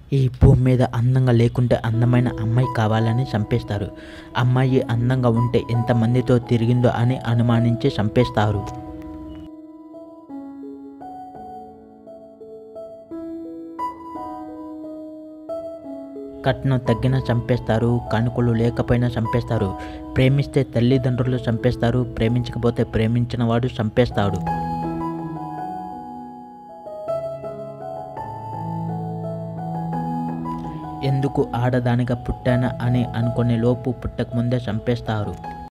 ఈ భూమి మీద అందంగా లేకుంటే అందమైన అమ్మాయి కావాలని చంపేస్తారు. అమ్మాయి అందంగా ఉంటే ఎంతమందితో తిరిగిందో అని అనుమానించి చంపేస్తారు. కట్నం తగ్గినా చంపేస్తారు. కానుకలు లేకపోయినా చంపేస్తారు. ప్రేమిస్తే తల్లిదండ్రులు చంపేస్తారు. ప్రేమించకపోతే ప్రేమించిన వాడు చంపేస్తాడు. ఎందుకు ఆడదానిగా పుట్టానా అని అనుకునే లోపు పుట్టకముందే చంపేస్తారు.